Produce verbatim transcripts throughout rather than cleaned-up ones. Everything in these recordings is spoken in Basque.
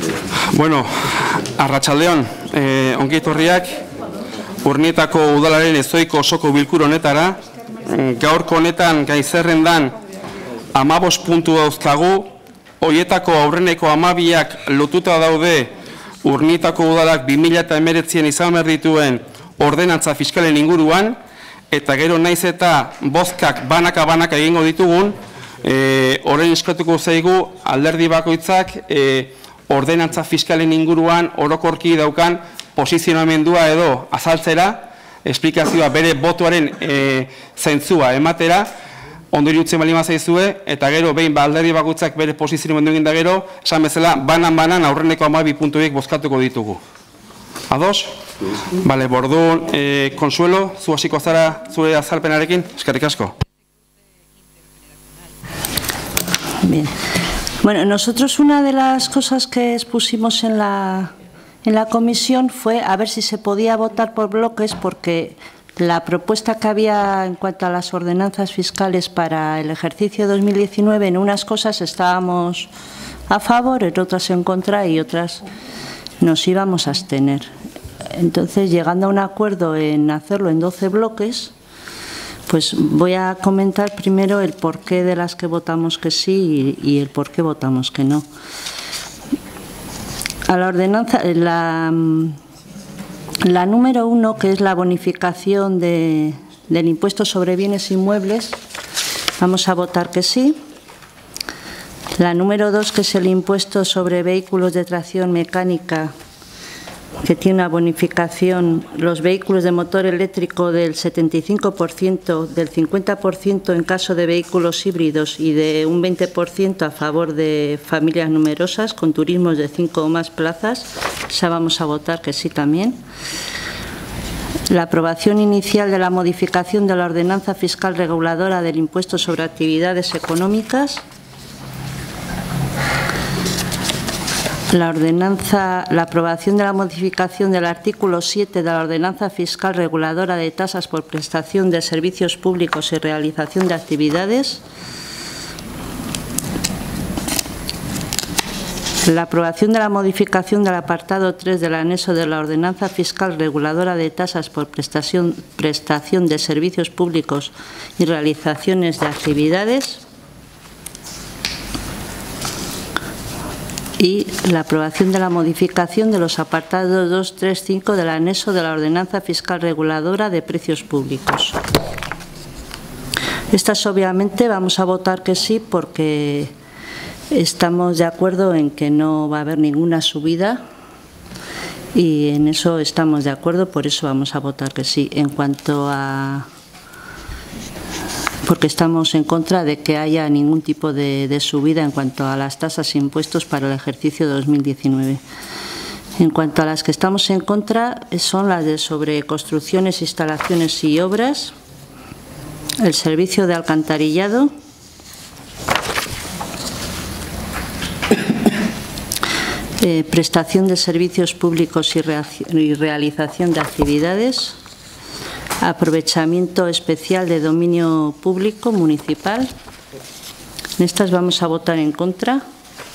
Bueno, arratsaldeon, eh, ongi etorriak Urnietako udalaren ezoiko osoko bilkura honetara. Gaurko honetan gai zerrendan hamabost puntu dauzkagu, horietako aurreneko hamabiak lotuta daude Urnietako udalak bi mila hemeretzien izan behar dituen ordenantza fiskalen inguruan, eta gero naiz eta bozkak banaka-banaka egingo ditugun, horren eskatuko zaigu alderdi bakoitzak ordenantza fiskalen inguruan orokorki daukan posizionamendua edo azaltzera, esplikazioa bere botuaren zentzua ematera, ondoriutzen bali mazaizue, eta gero behin alderdi bakoitzak bere posizionamendu egin da gero, esan bezala banan-banan aurreneko hamabi puntuek bozkatuko ditugu. Ados? Bale, bordun, Consuelo, zu hasiko zara zure azalpenarekin, eskerrik asko. Bien. Bueno, nosotros una de las cosas que expusimos en la, en la comisión fue a ver si se podía votar por bloques, porque la propuesta que había en cuanto a las ordenanzas fiscales para el ejercicio dos mil diecinueve, en unas cosas estábamos a favor, en otras en contra y otras nos íbamos a abstener. Entonces, llegando a un acuerdo en hacerlo en doce bloques, pues voy a comentar primero el porqué de las que votamos que sí y, y el por qué votamos que no. A la ordenanza, la, la número uno, que es la bonificación de, del impuesto sobre bienes inmuebles, vamos a votar que sí. La número dos, que es el impuesto sobre vehículos de tracción mecánica, que tiene una bonificación, los vehículos de motor eléctrico del setenta y cinco por ciento, del cincuenta por ciento en caso de vehículos híbridos y de un veinte por ciento a favor de familias numerosas con turismos de cinco o más plazas. Ya vamos a votar que sí también. La aprobación inicial de la modificación de la ordenanza fiscal reguladora del impuesto sobre actividades económicas. La ordenanza, la aprobación de la modificación del artículo siete de la ordenanza fiscal reguladora de tasas por prestación de servicios públicos y realización de actividades. La aprobación de la modificación del apartado tres del anexo de la ordenanza fiscal reguladora de tasas por prestación, prestación de servicios públicos y realizaciones de actividades. Y la aprobación de la modificación de los apartados dos, tres, cinco del anexo de la ordenanza fiscal reguladora de precios públicos. Estas obviamente vamos a votar que sí porque estamos de acuerdo en que no va a haber ninguna subida y en eso estamos de acuerdo, por eso vamos a votar que sí. En cuanto a... porque estamos en contra de que haya ningún tipo de, de subida en cuanto a las tasas e impuestos para el ejercicio dos mil diecinueve. En cuanto a las que estamos en contra, son las de sobre construcciones, instalaciones y obras, el servicio de alcantarillado, eh, prestación de servicios públicos y, rea y realización de actividades, aprovechamiento especial de dominio público municipal. En estas vamos a votar en contra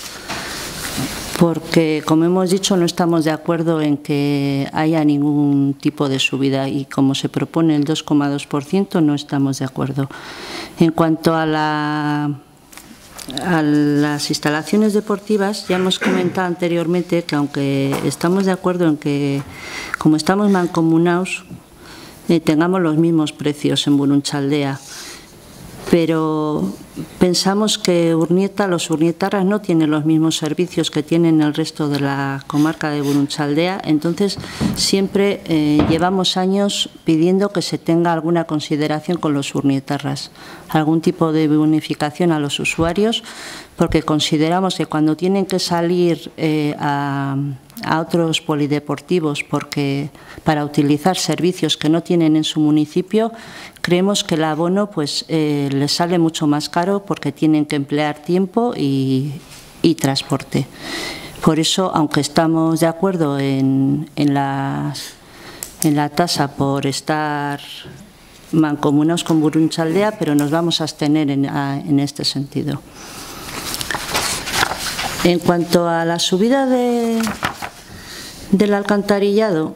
porque, como hemos dicho, no estamos de acuerdo en que haya ningún tipo de subida y como se propone el dos coma dos por ciento no estamos de acuerdo. En cuanto a, la, a las instalaciones deportivas, ya hemos comentado anteriormente que aunque estamos de acuerdo en que, como estamos mancomunados, Eh, tengamos los mismos precios en Burunchaldea, pero pensamos que Urnieta, los urnietarras no tienen los mismos servicios que tienen el resto de la comarca de Burunchaldea, entonces siempre eh, llevamos años pidiendo que se tenga alguna consideración con los urnietarras, algún tipo de bonificación a los usuarios, porque consideramos que cuando tienen que salir eh, a, a otros polideportivos porque, para utilizar servicios que no tienen en su municipio, creemos que el abono pues, eh, les sale mucho más caro porque tienen que emplear tiempo y, y transporte. Por eso, aunque estamos de acuerdo en, en, las, en la tasa por estar mancomunados con Burunchaldea, pero nos vamos a abstener en, a, en este sentido. En cuanto a la subida de, del alcantarillado,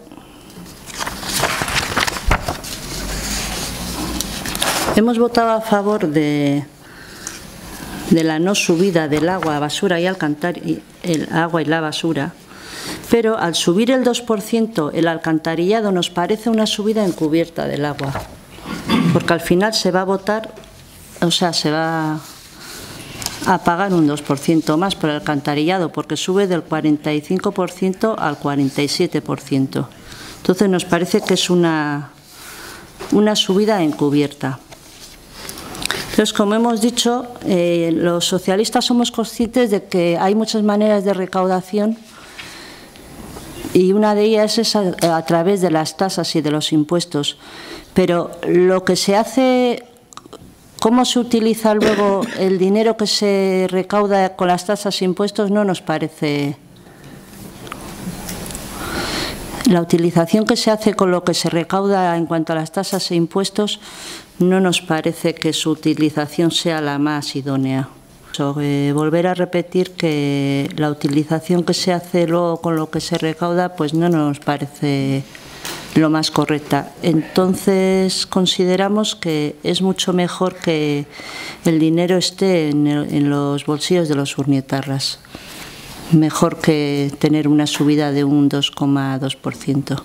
hemos votado a favor de, de la no subida del agua, basura y alcantarillado, el agua y la basura, pero al subir el dos por ciento el alcantarillado nos parece una subida encubierta del agua, porque al final se va a votar, o sea, se va a pagar un dos por ciento más por el alcantarillado, porque sube del cuarenta y cinco por ciento al cuarenta y siete por ciento. Entonces nos parece que es una, una subida encubierta. Entonces, como hemos dicho, eh, los socialistas somos conscientes de que hay muchas maneras de recaudación y una de ellas es a, a través de las tasas y de los impuestos. Pero lo que se hace, cómo se utiliza luego el dinero que se recauda con las tasas e impuestos, no nos parece. La utilización que se hace con lo que se recauda en cuanto a las tasas e impuestos no nos parece que su utilización sea la más idónea. Eh, volver a repetir que la utilización que se hace luego con lo que se recauda pues no nos parece lo más correcta. Entonces consideramos que es mucho mejor que el dinero esté en, el, en los bolsillos de los urnietarras, mejor que tener una subida de un dos coma dos por ciento.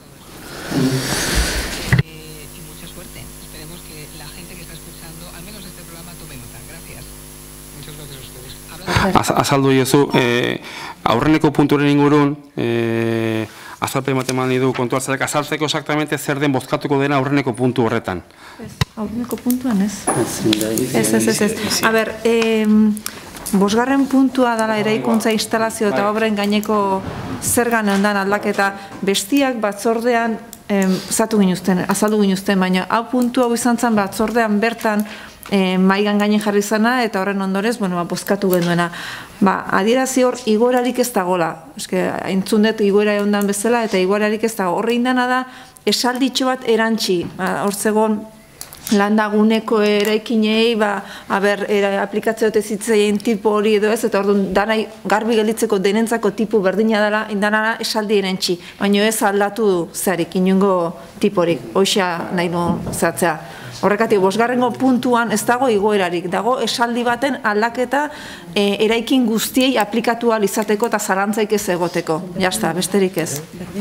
Azaldu diozu, eh, aurreneko punturen ingurun, eh, azalpe ematen didu kontu hartzak, azaltzeko exactamente zer den bozkatuko dena aurreneko puntu horretan. Ez, aurreneko puntuan ez. Ez, ez, ez, ez. A ber, eh, bosgarren puntua dala eraikuntza instalazio eta obren gaineko zergan ondan aldaketa bestiak batzordean eh, zatu ginuzten, azaldu ginuzten, baina hau puntu hau izan zen batzordean bertan E, maigan gainen jarri zana eta horren ondorez, bueno, ba, bozkatu genuena. Ba, adierazi hor, igoerarik ez dagoela. Eske, entzun dut igoera egondan bezala eta igoerarik ez dago. Horre indana da, esalditxo bat erantzi. Ba, hor zegoen landaguneko eraikinei, ba, haber, era, aplikaziote zitzaien tipo hori edo ez, eta orduan, danai garbi gelditzeko denentzako tipu berdina dela, indanara esaldi erantzi. Baina ez aldatu zeharik, inungo tiporik. Hoxea nahi nuen zehatzea. Horrekatik, bosgarrengo puntuan ez dago igoerarik, dago esaldi baten aldaketa e, eraikin guztiei aplikatu ahal izateko eta zarantzaik ez egoteko. Jazta, besterik ez.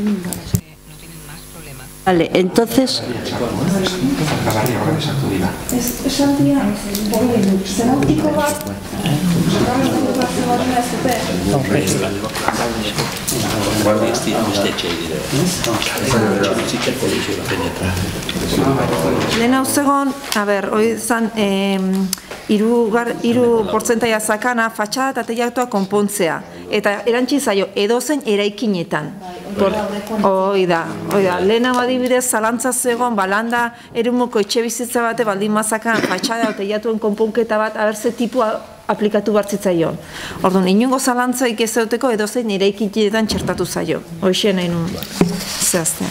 Vale, entonces... Esaldia, zerautiko bat, lehen hau zegoen, a ber, hori zan, hiru portzentaia zakana, fatxada eta teilatua konpontzea. Eta erantzi zaio, edozein eraikinetan. Hoi da, hoi da. Lehen hau adibidez, zalantza zegoen, balanda erumuko etxe bizitza bate, baldin mazakan, fatxada eta teilatuen konponketa bat, abertze tipua aplikatu bartzitzaion. Orduan, inungo zalantzaik ez duteko edozein eraikinetan txertatu zaio. Hoxe nahi nun zehaztea.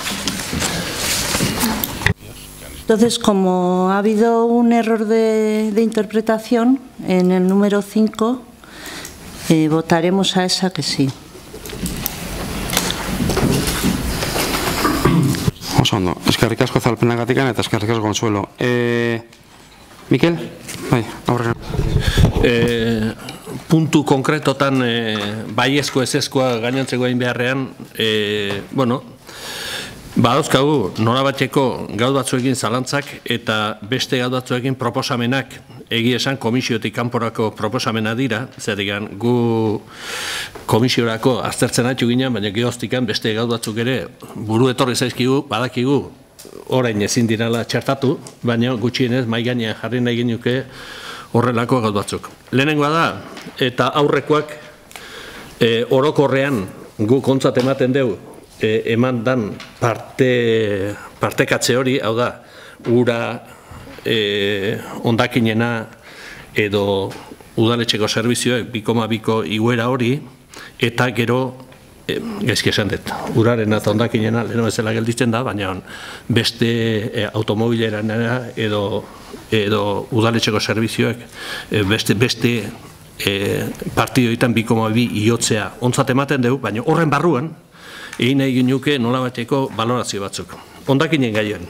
Entonces, como ha habido un error de, de interpretación en el número cinco, eh, votaremos a esa que sí. Oso ondo, eskerrik asko azalpenagatikan eta eskerrik asko Consuelo. Eh, Mikel? Bai, aurrera. Eh, puntu konkretotan eh, baiezko ezezkoa gainontzeko egin beharrean, eh, bueno, badauzkagu norabateko gaud batzuekin zalantzak eta beste gaud batzuekin proposamenak egia esan komisiotik kanporako proposamena dira, zerrikan gu komisiorako aztertzen haitu ginen, baina gehoztikan beste gaud batzuk ere buru etorri zaizkigu, badakigu orain ezin dirala txertatu, baina gutxienez mai gainean jarri nahi genuke horrelako gaud batzuk. Lehenengoa da, eta aurrekoak e, orokorrean gu kontzat ematen dugu, E, eman dan parte, partekatze hori, hau da, ura e, ondakinena edo udaletxeko zerbizioek bi koma biko iguera hori, eta gero, e, gaizki esan dut, uraren eta ondakinena leheno bezala gelditzen da, baina beste e, automobilerana edo, edo udaletxeko zerbizioek e, beste, beste partidioetan bi koma bi iotzea ontzat ematen dugu, baina horren barruan, egin nahi ginuke nola bateko balorazio batzuk. Hondakinen gaioen.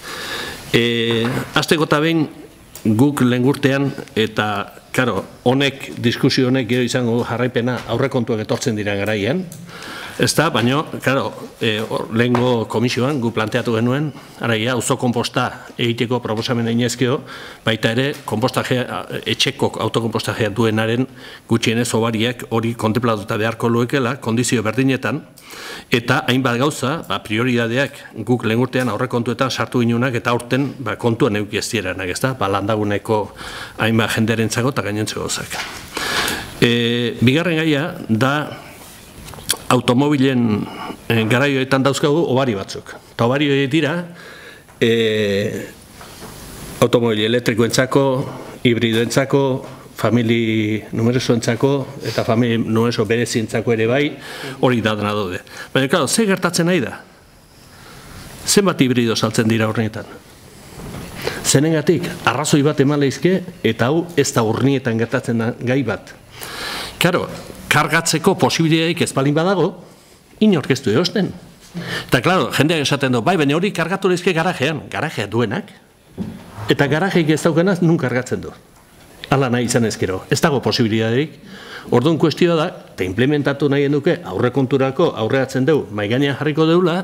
Azteko eta behin guk lehengurtean eta, karo, honek, diskusio honek gero izango jarraipena aurrekontuak etortzen dira garaian, ez da, baina, karo, lehengo komisioan gu planteatu genuen, araia, auzo konposta egiteko proposamen inezkeo, baita ere, etxeko autokonpostajea duenaren gutxienez obariak hori kontemplatuta beharko luekela, kondizio berdinetan, eta hainbat gauza, prioridadeak guk lehengurtean aurrekontuetan sartu ginunak, eta aurten kontuan euki ez dieranak, ez da, landaguneko hainbat jenderentzako eta gainontzeko gauzak. Bigarren gaia da, automobilen garaioetan dauzkagu obari batzuk. Eta obari horiek dira automobili elektrikoentzako, hibridoentzako, famili numerosoentzako eta famili numeroso berezientzako ere bai, hori da dena daude. Baina, klaro, ze gertatzen nahi da? Zenbat hibrido saltzen dira horretan? Zenengatik, arrazoi bat eman lehizke, eta hau ez da urnietan gertatzen da gai bat. Karo, kargatzeko posibilidadik ez balin badago, inorkeztu eosten. Eta, klaro, jendeak esaten du, bai, baina hori kargatu lehizke garajean, garajea duenak, eta garajeik ez daukenaz nun kargatzen du. Hala nahi izan ezkero, ez dago posibilidadik. Orduan kuestioa da, eta implementatu nahi duke aurrekonturako aurreatzen dugu, maigainean jarriko deula,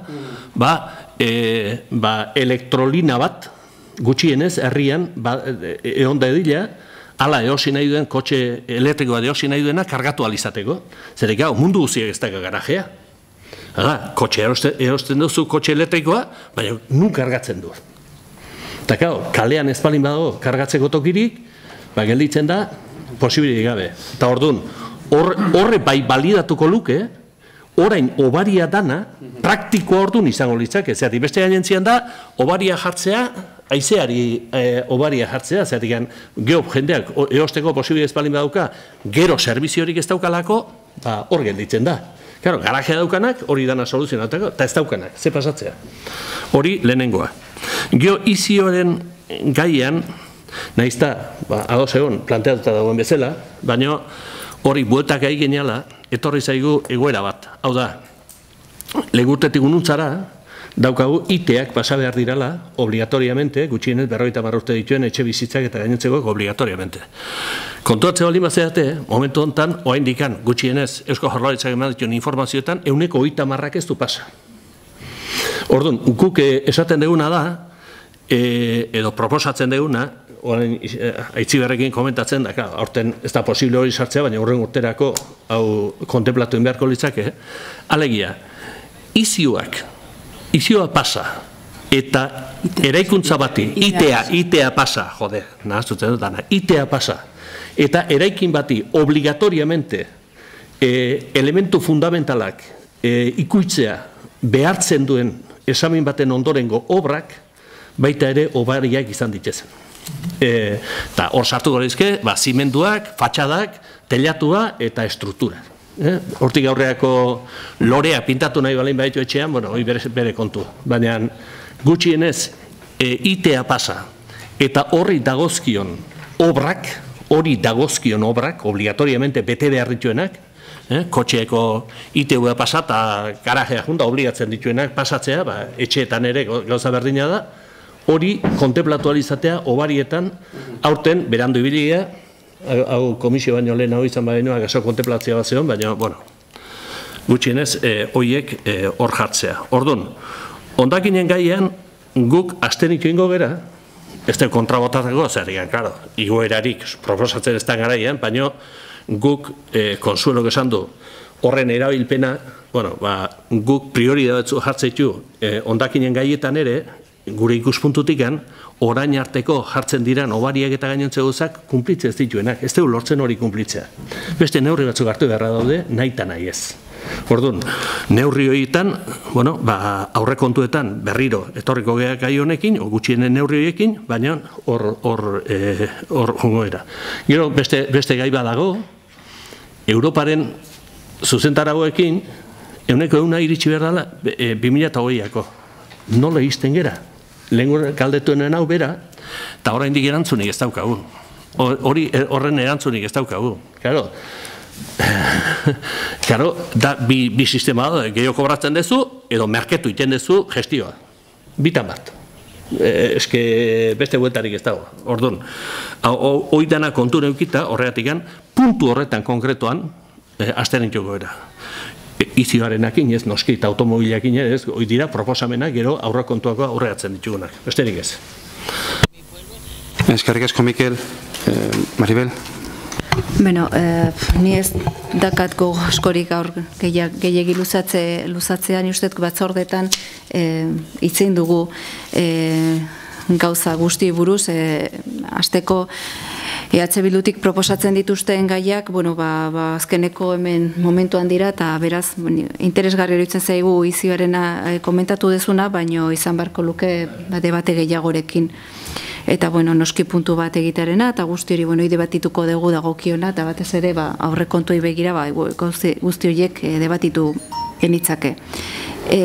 ba, elektrolina bat, gutxienez, herrian, egon da edila, ala eosi nahi duen, kotxe elektrikoa eosi nahi duena, kargatu alizateko. Zerek, hau, mundu guziak ez dago garajea. Hala, kotxe erosten duzu kotxe elektrikoa, baina nun kargatzen du. Eta, hau, kalean ez balin badago kargatzeko tokirik, ba, gelditzen da, posibilik gabe. Eta orduan, horre bai balidatuko luke, orain obaria dana, praktikoa orduan izango litzake. Zerati, beste gainentzian da, obaria jartzea, aizeari obaria jartzea, zeratikan geop jendeak eosteko posibilik ez balin badauka, gero serviziorik ez daukalako, hor gelditzen da. Claro, garajea daukanak, hori dana soluzionatako, eta ez daukanak, ze pasatzea. Hori lehenengoa. Geo izioaren gaian, nahizta, ados egon, planteatuta dagoen bezala, baina hori bueltak gai geniala, etorri zaigu egoera bat. Hau da, legurtetik ununtzara, daukagu iteak pasa behar dirala, obligatoriamente, gutxienez berrogeita hamar urte dituen etxe bizitzak eta gainontzeko obligatoriamente. Kontuatzea baldin bazeate, momentu honetan, oraindikan gutxienez Eusko Jaurlaritzak eman dituen informazioetan, ehuneko hogeita hamarrak ez du pasa. Orduan, guk esaten deguna da, edo proposatzen deguna, Aitziberrekin komentatzen da, aurten ez da posible hori sartzea, baina horren urterako hau kontemplatu beharko litzake, alegia, izioak, izioa pasa, eta eraikuntza bati, itea, itea pasa, jode, nahaztutzen dut dana, itea pasa, eta eraikin bati obligatoriamente elementu fundamentalak ikuitzea behartzen duen esamin baten ondorengo obrak, baita ere obariak izan ditzezen. Eta hor sartu gorizke, zimenduak, fatxadak, telatua eta estruktura. Hortik aurreako lorea pintatu nahi balein baditu etxean, bueno, hori bere kontu. Baina gutxienez itea pasa eta horri dagozkion obrak, hori dagozkion obrak, obligatoriamente bete behar dituenak, kotxeeko itea pasa eta garajea junta obligatzen dituenak pasatzea, etxeetan ere gauza berdina da, hori kontemplatualizatea obarietan aurten berandu ibilia, hau komisio baino lehen hau izan baino agaso kontemplatzea bat zeon, baina, bueno, gutxienez, horiek hor jartzea. Orduan, hondakinen gaian, guk astenik ingo gera, ez da kontrabotatako, zer egan, klaro, igoerarik proposatzen ez da garaian, baina guk, konsuelo esan du, horren erabilpena, bueno, guk prioridadetzu jartzeitu hondakinen gaietan ere, gure ikuspuntutikan, orain arteko jartzen diran obariak eta gainontze gauzak kunplitze ez dituenak, ez dugu lortzen hori kunplitzea. Beste neurri batzuk hartu beharra daude, nahi eta nahi ez. Orduan, neurri horietan, bueno, aurrekontuetan berriro etorriko geak gai honekin, gutxienen neurri horiekin, baina hor jongo era. Gero, beste gai badago, Europaren zuzentaragoekin, euneko euna iritsi behar dela, bi mila hogeiako. Nola izten gera? Lehen galdetuenen hau bera, eta oraindik erantzunik ez daukagu. hori horren erantzunik ez daukagu. Claro, claro, da bi, bi sistema da, gehiago kobratzen dezu, edo merketu iten dezu gestioa. Bitan bat. E, eske beste guetarik ez dago. Orduan, hoi dana kontu neukita, horregatik puntu horretan konkretuan, e, azteren joko era. Izioarenakin ez, noski, eta automobilakin ez, hoi dira proposamenak gero aurrekontuako aurreatzen ditugunak. Besterik ez. Eskerrik asko, Mikel. Eh, Maribel? Bueno, eh, ni ez dakat gogo askorik gaur gehiagi luzatze, luzatzean, ustez batzordetan eh, itzein dugu eh, gauza guzti buruz, eh, azteko E H Bildutik proposatzen dituzten gaiak, bueno, ba, ba, azkeneko hemen momentuan dira, eta beraz, bueno, interesgarri horitzen zaigu izioarena eh, komentatu dezuna, baino izan barko luke ba, debate gehiagorekin. Eta, bueno, noski puntu bat egitearena, eta guzti hori, bueno, debatituko dugu dagokiona, eta batez ere, ba, aurrekontuei begira, ba, guzti, guzti horiek eh, debatitu genitzake. E,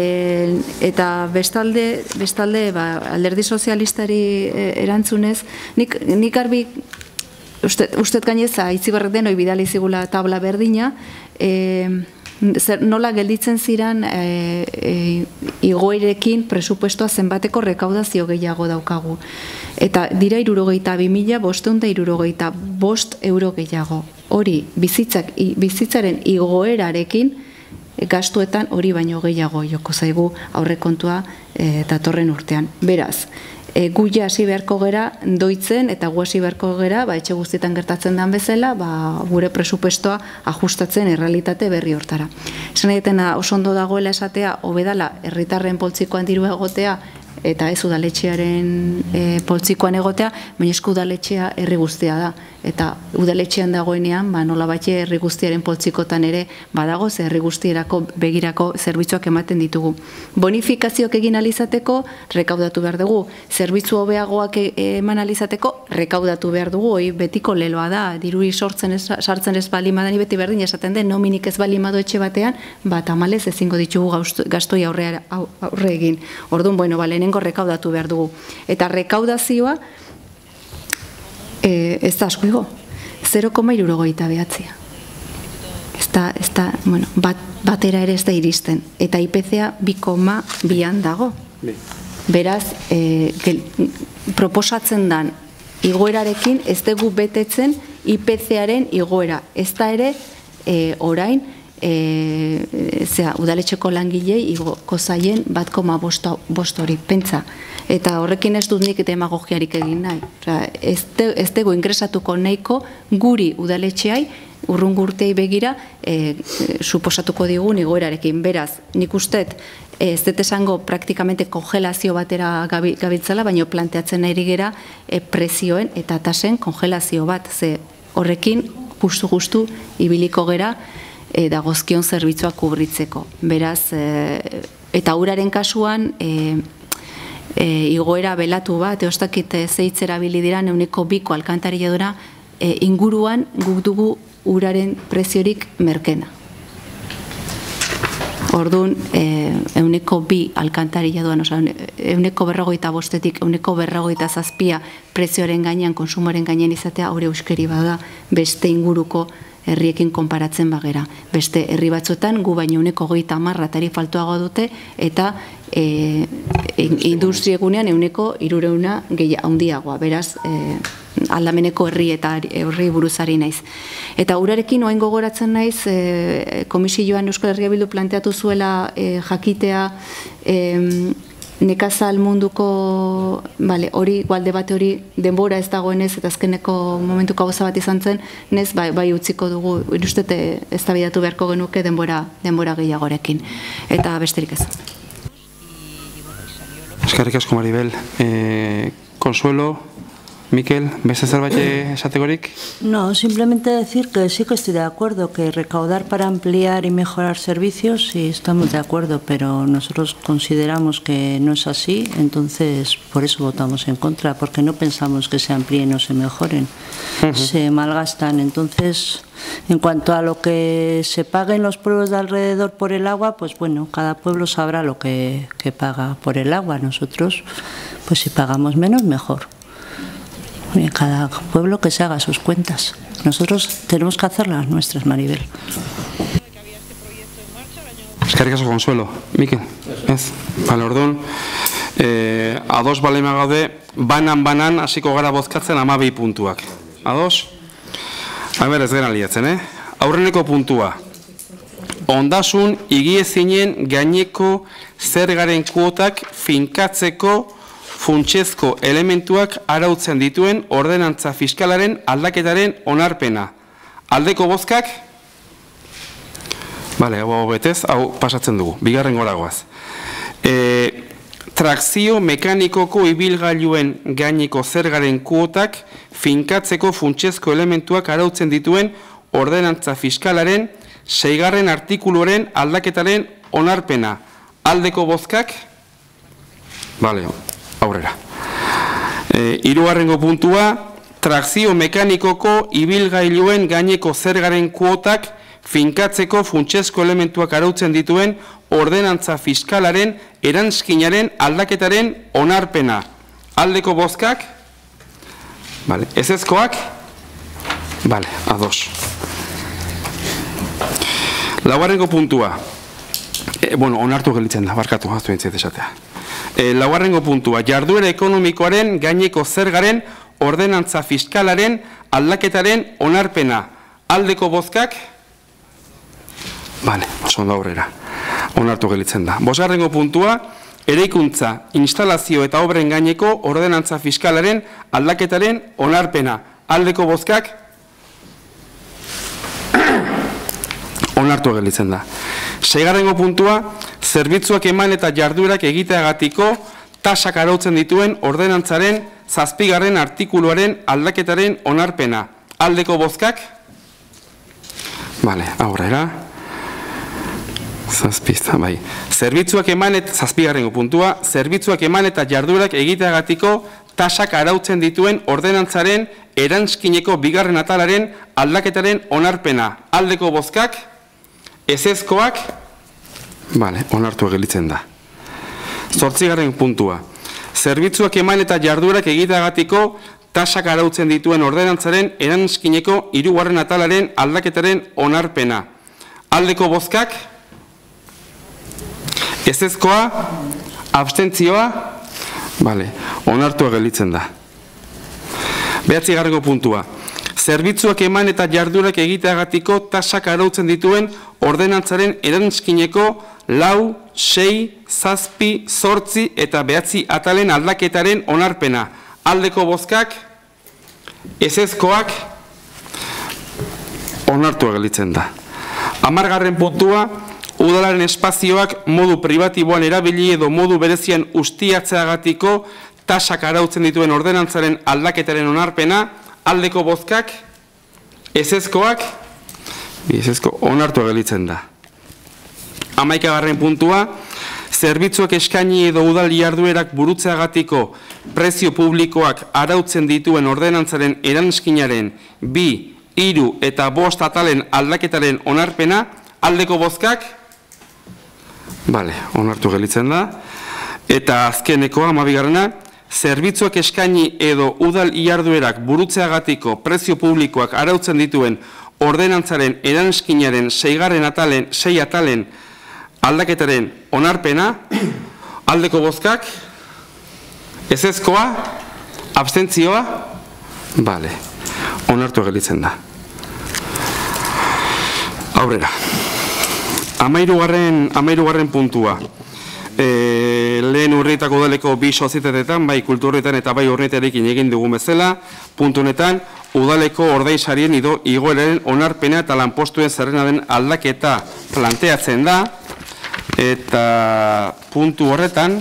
eta bestalde, bestalde ba, alderdi sozialistari e, erantzunez, nik, nik arbi, Usted gainez, Aitziberrek denoi bidali zigula tabla berdina, e, zer, nola gelditzen ziren e, e, igoerekin presupuestoa zenbateko rekaudazio gehiago daukagu. Eta dira hirurogeita bi mila bostehun eta hirurogeita bost euro gehiago. Hori, bizitzak, bizitzaren igoerarekin gastuetan hori baino gehiago joko zaigu aurrekontua e, datorren urtean. Beraz, E, gu ja hasi beharko gera doitzen eta gu hasi beharko gera ba, etxe guztietan gertatzen den bezala ba, gure presupuestoa ajustatzen errealitate berri hortara. Esan egitena oso ondo dagoela esatea, hobedala herritarren poltsikoan dirua egotea eta ez udaletxearen e, poltsikoan egotea, baina esku udaletxea herri guztia da. Eta udaletxean dagoenean, ba, nola batxe herri guztiaren poltsikotan ere badago, ze herri guztierako begirako zerbitzuak ematen ditugu. Bonifikazioak egin alizateko, rekaudatu behar dugu. Zerbitzu hobeagoak eman alizateko, rekaudatu behar dugu. Hoi betiko leloa da, diruri sortzen ez, sartzen ez bali madani beti berdin esaten den, nominik ez bali mado etxe batean, bat amalez ezingo ditugu gastoi aurre, aurre egin. Orduan, bueno, ba, lehenengo rekaudatu behar dugu. Eta rekaudazioa, E, ez da asko ego, zero koma hirurogeita behatzia. Ez da, ez da, bueno, bat, batera ere ez da iristen. Eta I P C-a bi koma bian dago. Beraz, e, gel, proposatzen dan igoerarekin ez dugu betetzen I P C-aren igoera. Ez da ere, e, orain, e, zera, udaletxeko langilei igoko zaien bat koma bost hori, pentsa. Eta horrekin ez dut nik demagogiarik egin nahi. Ez dugu ingresatuko nahiko guri udaletxeai, urrungo urtei begira, e, e, suposatuko digun igoerarekin. Beraz, nik ustet, ez dut esango praktikamente kongelazio batera gabiltzala, baina planteatzen nahi gera e, prezioen eta tasen kongelazio bat. Ze horrekin, justu-justu, ibiliko gera, e, dagozkion zerbitzuak kubritzeko. Beraz, e, eta uraren kasuan, e, E, igoera belatu bat, eostakit zeitzera bilidiran euneko biko alkantarilladura e, inguruan guk dugu uraren preziorik merkena. Orduan, e, euneko bi alkantarilladuan, oza, euneko berrogeita bostetik, euneko berrogeita zazpia prezioaren gainean, konsumoaren gainean izatea, hori euskeri bada beste inguruko herriekin konparatzen bagera. Beste herri batzuetan gu baino euneko hogeita hamar tarifaltuago dute eta e, industriegunean euneko hirureuna handiagoa. Beraz, e, aldameneko herri eta herri buruzari naiz. Eta urarekin oain gogoratzen naiz, e, komisioan Euskal Herria Bildu planteatu zuela e, jakitea e, nekazal munduko, bale, hori, gualde bate hori denbora ez dagoenez eta azkeneko momentuko gauza bat izan zen, nez, bai, bai utziko dugu, irustete ez da bidatu beharko genuke denbora, denbora gehiagorekin. Eta besterik ez. Eskerrik asko Maribel. Eh, Consuelo, Mikel, ¿ves zerbait esategorik? No, simplemente decir que sí que estoy de acuerdo, que recaudar para ampliar y mejorar servicios, sí estamos de acuerdo, pero nosotros consideramos que no es así, entonces por eso votamos en contra, porque no pensamos que se amplíen o se mejoren, uh-huh. Se malgastan. Entonces, en cuanto a lo que se paga en los pueblos de alrededor por el agua, pues bueno, cada pueblo sabrá lo que, que paga por el agua. Nosotros, pues si pagamos menos, mejor. Cada pueblo que se haga sus cuentas. Nosotros tenemos que hacer las nuestras, Maribel. Eskerrik asko, Consuelo. Mikel, ez? Bale, orduan, eh, ados balema gaude, banan-banan hasiko gara bozkatzen hamabi puntuak. Ados? Haber, ez gara liatzen, eh? Aurreneko puntua. Ondasun higiezinen gaineko zergaren kuotak finkatzeko funtsezko elementuak arautzen dituen ordenantza fiskalaren aldaketaren onarpena. Aldeko bozkak? Bale, hau betez, hau pasatzen dugu, bigarren goragoaz. E, trakzio mekanikoko ibilgailuen gaineko zergaren kuotak finkatzeko funtsezko elementuak arautzen dituen ordenantza fiskalaren seigarren artikuluaren aldaketaren onarpena. Aldeko bozkak? Bale, aurrera. E, hirugarrengo puntua, trakzio mekanikoko ibilgailuen gaineko zergaren kuotak finkatzeko funtsezko elementuak arautzen dituen ordenantza fiskalaren eranskinaren aldaketaren onarpena. Aldeko bozkak? Bale, ezezkoak? Bale, ados. Laugarrengo puntua. E, bueno, onartu gelitzen da, barkatu, haztu entzit esatea. E, laugarrengo puntua, jarduera ekonomikoaren gaineko zergaren ordenantza fiskalaren aldaketaren onarpena. Aldeko bozkak? Bale, oso ondo aurrera. Onartu gelitzen da. Bosgarrengo puntua, eraikuntza, instalazio eta obren gaineko ordenantza fiskalaren aldaketaren onarpena. Aldeko bozkak? Onartu gelitzen da. Seigarrengo puntua, zerbitzuak eman eta jarduerak egiteagatiko tasak arautzen dituen ordenantzaren zazpigarren artikuluaren aldaketaren onarpena. Aldeko bozkak? Bale, aurrera. Zazpizta, bai. Zerbitzuak eman eta, zazpigarrengo puntua, zerbitzuak eman eta jarduerak egiteagatiko tasak arautzen dituen ordenantzaren eranskineko bigarren atalaren aldaketaren onarpena. Aldeko bozkak? Ezezkoak? Bale, onartu egelitzen da. Zortzigarren puntua. Zerbitzuak eman eta jarduerak egiteagatiko tasak arautzen dituen ordenantzaren eranskineko hirugarren atalaren aldaketaren onarpena. Aldeko bozkak? Ezezkoa? Abstentzioa? Bale, onartu egelitzen da. Behatzigarrengo puntua. Zerbitzuak eman eta jarduerak egiteagatiko tasak arautzen dituen ordenantzaren eranskineko lau, sei, zazpi, zortzi eta behatzi atalen aldaketaren onarpena. Aldeko bozkak? Ezezkoak? Onartu egelitzen da. Hamargarren puntua, udalaren espazioak modu pribatiboan erabili edo modu berezian ustiatzeagatiko tasak arautzen dituen ordenantzaren aldaketaren onarpena. Aldeko bozkak? Ezezkoak? Ezezko, onartu egelitzen da. Hamaikagarren puntua, zerbitzuak eskaini edo udal jarduerak burutzeagatiko prezio publikoak arautzen dituen ordenantzaren eranskinaren bi, hiru eta bost atalen aldaketaren onarpena. Aldeko bozkak? Bale, onartu gelitzen da. Eta azkeneko, hamabigarrena, zerbitzuak eskaini edo udal jarduerak burutzeagatiko prezio publikoak arautzen dituen ordenantzaren eranskinaren seigarren atalen, sei atalen aldaketaren onarpena. Aldeko bozkak? Ezezkoa? Abstentzioa? Bale, onartu gelitzen da. Aurrera. Amairugarren, amairugarren puntua. E, lehen urrietako udaleko bi sozietetetan, bai kulturretan eta bai urrietarekin egin dugu bezala, puntu honetan, udaleko ordainsarien ido igoeraren onarpena eta lanpostuen zerrenaren aldaketa planteatzen da, eta puntu horretan,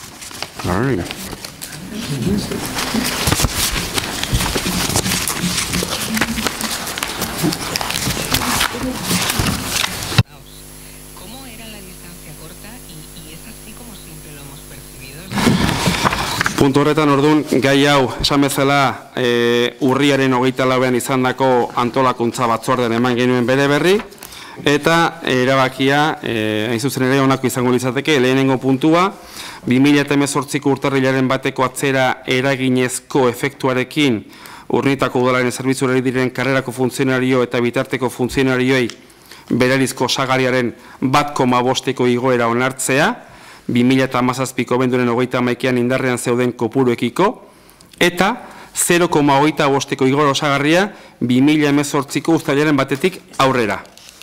puntu horretan orduan gai hau esan bezala e, urriaren hogeita lauean izandako antolakuntza batzordean eman genuen bere berri, eta erabakia, e, hain zuzen ere honako izango litzateke, lehenengo puntua, bi mila hemezortziko urtarrilaren bateko atzera eraginezko efektuarekin Urnietako udalaren zerbitzurari diren karrerako funtzionario eta bitarteko funtzionarioei berarizko osagariaren bat koma bosteko igoera onartzea, bi mila hamazazpiko abenduaren hogeita hamaikean indarrean zeuden kopuruekiko, eta zero koma hogeita bosteko igoera osagarria bi mila hemezortziko uztailaren batetik aurrera.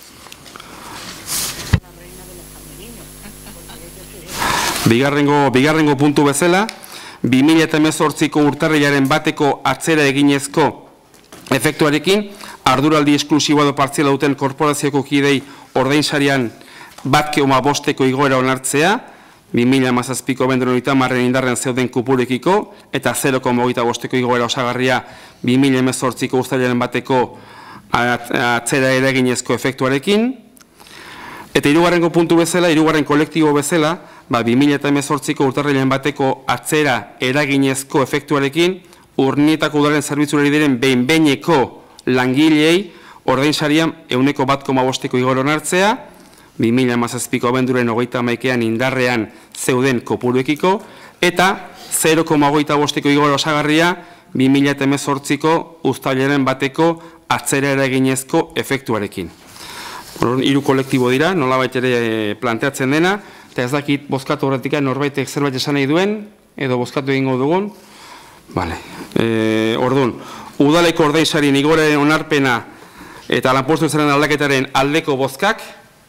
Bigarrengo, bigarrengo puntu bezala, bi mila hemezortziko urtarrilaren bateko atzera eginezko efektuarekin, arduraldi esklusiboa edo partziala duten korporazioko kidei ordainsarian bat koma bosteko igoera onartzea, bi mila hamazazpiko abenduaren hogeita hamarren indarrean zeuden kopuruekiko, eta zero koma hogeita bosteko igoera osagarria bi mila hemezortziko uztailaren bateko atzera eraginezko efektuarekin. Eta hirugarrengo puntu bezala, hirugarren kolektibo bezala, bi mila hemezortziko urtarrilaren bateko atzera eraginezko efektuarekin, Urnietako udalaren zerbitzurari diren behin-behineko langileei ordainsarian ehuneko bat koma bosteko igoera onartzea, bi mila hamazazpiko abenduaren hogeita hamaikean indarrean zeuden kopuruekiko, eta zero koma hogeita bosteko igoera osagarria bi mila hemezortziko uztailaren bateko atzera eraginezko efektuarekin. Hiru kolektibo dira, nolabait ere planteatzen dena, eta ez dakit bozkatu horretik norbaitek zerbait esan nahi duen, edo bozkatu egingo dugun. Vale. E, Orduan, udaleko ordainsarien igoraren onarpena eta lanpostu zaren aldaketaren aldeko bozkak,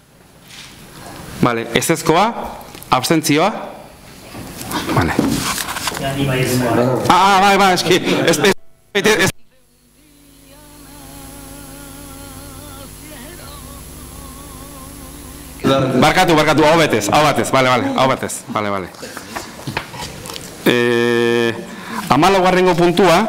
vale, ezezkoa, abstentzioa, vale. Ah, bai, bai, eski, ez, ez, ez, Barkatu, barkatu, hau betez, hau batez, bale, bale, hau batez, bale, bale. E, Hamalaugarrengo puntua,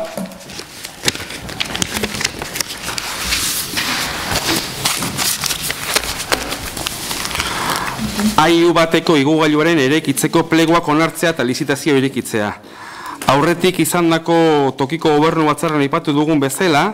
A I U bateko igugailuaren eraikitzeko pleguak onartzea eta lizitazio irekitzea. Aurretik izandako tokiko gobernu batzarren aipatu dugun bezala,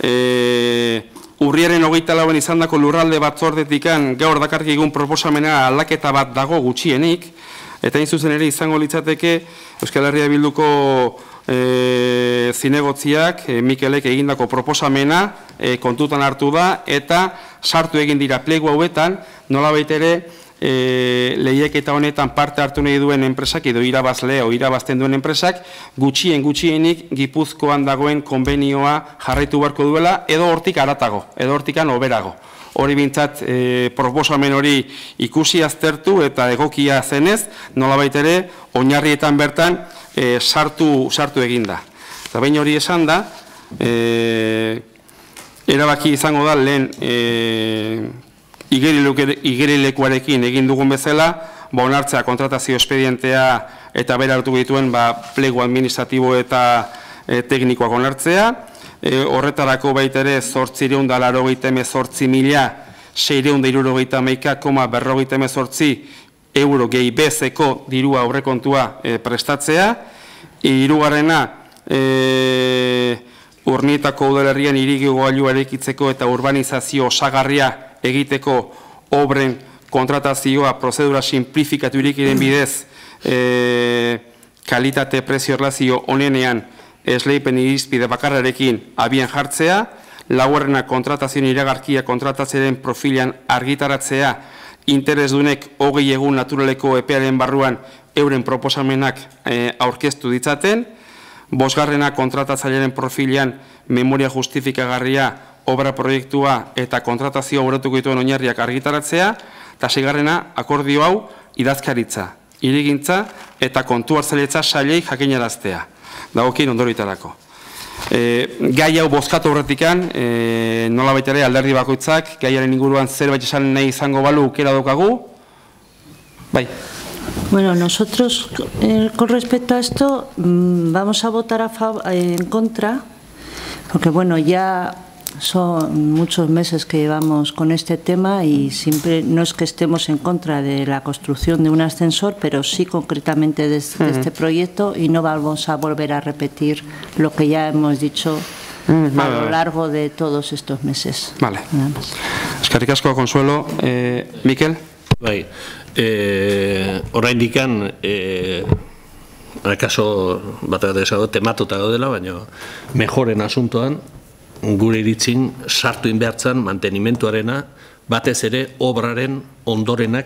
e, urriaren hogeita lauan izandako lurralde batzordetikan gaur dakarkigun proposamena aldaketa bat dago gutxienik, eta hain zuzen ere izango litzateke Euskal Herria Bilduko e, zinegotziak, e, Mikelek egindako proposamena e, kontutan hartu da, eta sartu egin dira plegu hauetan, nolabait ere E, lehiaketa honetan parte hartu nahi duen enpresak edo irabazle o irabazten duen enpresak gutxien gutxienik Gipuzkoan dagoen konbenioa jarraitu beharko duela edo hortik haratago, edo hortikan hoberago. Hori bintzat e, proposamen hori ikusi aztertu eta egokia zenez, nolabait ere oinarrietan bertan e, sartu, sartu eginda. Eta behin hori esan da, e, erabaki izango da lehen e, igerilekuarekin egin dugun bezala, ba, onartzea kontratazio espedientea eta bera hartu dituen ba, plegu administratibo eta e, teknikoak onartzea. E, horretarako baita ere zortzireun da larogeita hemezortzi mila seireun da hirurogeita hamaika koma berrogeita hemezortzi euro gehi bezeko dirua aurrekontua e, prestatzea. Hirugarrena, e, Urnietako udalerrian irigailu eraikitzeko eta urbanizazio osagarria egiteko obren kontratazioa prozedura simplifikatu irikiren bidez e, kalitate prezio erlazio onenean esleipen irizpide bakarrarekin abian jartzea, laugarrena kontratazioen iragarkia kontratatzearen profilan argitaratzea, interesdunek hogei egun naturaleko epearen barruan euren proposamenak e, aurkeztu ditzaten, bosgarrena kontratatzailearen profilan memoria justifikagarria obra proiektua eta kontratazioa aurretuko dituen oinarriak argitaratzea, eta seigarrena akordio hau idazkaritza, hirigintza eta kontu hartzailetza sailei jakinaraztea. Dagokien ondorioetarako. E, gai hau bozkatu horretikan, e, nolabait ere alderdi bakoitzak, gaiaren inguruan zerbait esan nahi izango balu aukera daukagu. Bai. Bueno, nosotros eh, con respecto a esto mmm, vamos a votar a favor, eh, en contra, porque bueno, ya son muchos meses que llevamos con este tema y siempre no es que estemos en contra de la construcción de un ascensor, pero sí concretamente de este, de este proyecto, y no vamos a volver a repetir lo que ya hemos dicho mm, a lo largo de todos estos meses. Vale. Eskerrik asko, Consuelo. Eh, Miquel. Bai, oraindik akaso bat edo tematuta gaudela, baina mejoren asuntoan, gure iritzin sartu inbertzan mantenimentuarena, batez ere obraren ondorenak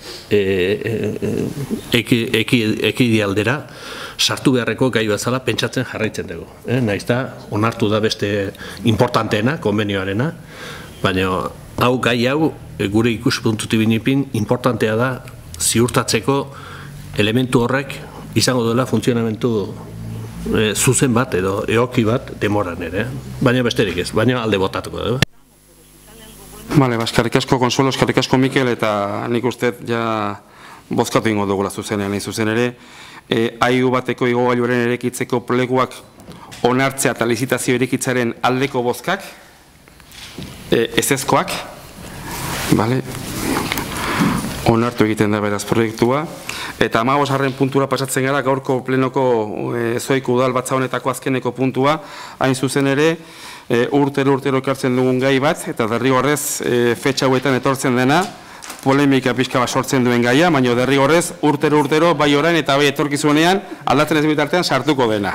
ekidialdera sartu beharreko gai bezala pentsatzen jarraitzen dugu. Naiz da, onartu da beste importanteena, konbenioarena, baina hau gai hau gure ikuspuntutik binipin importantea da ziurtatzeko elementu horrek izango duela funtzionamentu zuzen bat edo eoki bat demoran ere, baina besterik ez, baina alde botatuko dugu. Bale, eskerrik asko Konsuelo, eskerrik asko Mikel, eta nik uste ja bozkatu ingo dugula zuzenean, nahi zuzen ere, aiu bateko igogailuaren erekitzeko pleguak onartzea eta lizitazio erekitzaren aldeko bozkak, ezezkoak, bale, onartu egiten da beraz proiektua, eta hamabosgarren puntura pasatzen gara gaurko plenoko ezoiko udal batza honetako azkeneko puntua, hain zuzen ere, urtero urtero ekartzen dugun gai bat, eta derrigorrez fetxa hauetan etortzen dena, polemika pixka bat sortzen duen gaia, baina derrigorrez urtero urtero bai orain eta bai etorkizunean aldatzen ez bitartean sartuko dena.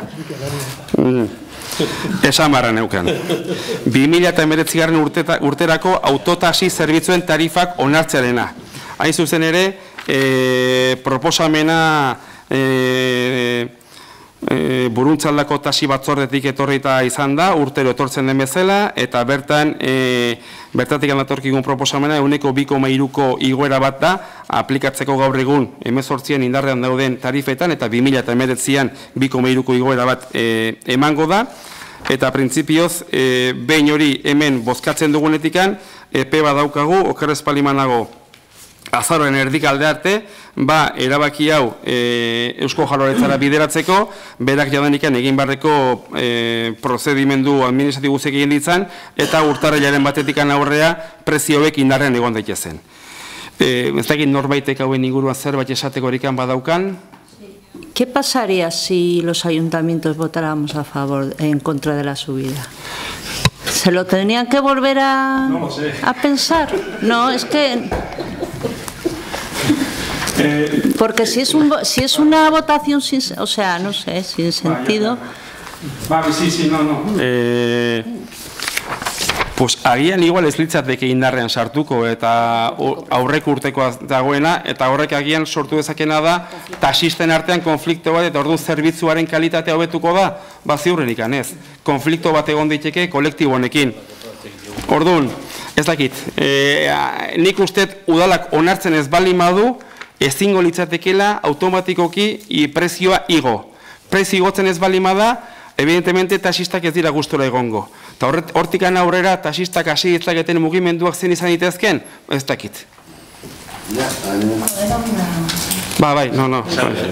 Esan barra neukan. bi mila hemeretzigarren urterako autotaxi zerbitzuen tarifak onartzearena. Hain zuzen ere, proposamena buruntzaldako taxi batzordetik etorrita izan da, urtero etortzen den bezala, eta bertan, bertatik handatorkigun proposamena, eguneko bi koma hiruko igoera bat da, aplikatzeko gaur egun hemezortzian indarrean dauden tarifetan, eta bi mila hemeretzian bi koma hiruko igoera bat emango da, eta printzipioz, behin hori hemen bozkatzen dugunetikan, epe bat daukagu, okerrez palimanago, azaroen erdik alde arte, ba, erabaki hau Eusko Jaurlaritzara bideratzeko, berak jadanikan egin barreko prozedimendu administratibo guztiak egin ditzan, eta urtarrilaren batetikan aurrea prezioek indarrean egon daitezen. Ez dakit norbaitek hauen inguruan zerbait esateko erikan badaukan? ¿Qué pasaría si los ayuntamientos votáramos a favor, en contra de la subida? ¿Se lo tendrían que volver a, no lo sé. a pensar? No, es que... Porque si es, un, si es una votación sin, o sea, no sé, sin sentido... Vale, sí, sí, no, no. Eh, pues agian igual ez litzateke indarrean sartuko eta aurreko urtekoa dagoena, eta horrek agian sortu dezakena da taxisten artean konflikto bat, eta orduan zerbitzuaren kalitatea hobetuko da, ba ziurrenik anez. Konflikto bat egon daiteke kolektibo honekin. Orduan, ez dakit, nik uste udalak onartzen ez baldin badu, ezingo litzatekela automatikoki prezioa igo. Prezio igotzen ez baldin bada, evidentemente taxistak ez dira gustura egongo. Eta hortikan aurrera taxistak hasi ditzaketen mugimenduak zen izan ditezken, ez dakit. Ba, bai, no, no.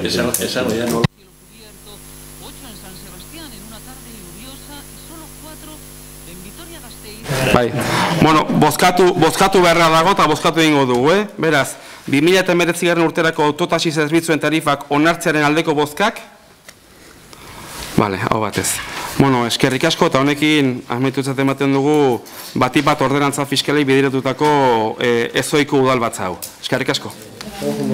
Bai, bueno, bozkatu beharra dago eta bozkatu egingo dugu, eh? Beraz, bi mila hemeretzigarren urterako autotaxi zerbitzuen tarifak onartzearen aldeko bozkak? Bale, hau batez. Bueno, eskerrik asko eta honekin ahmetutzat ematen dugu bati bat ordenantza fiskalei bideratutako ezoiko udal batza hau. Eskerrik asko.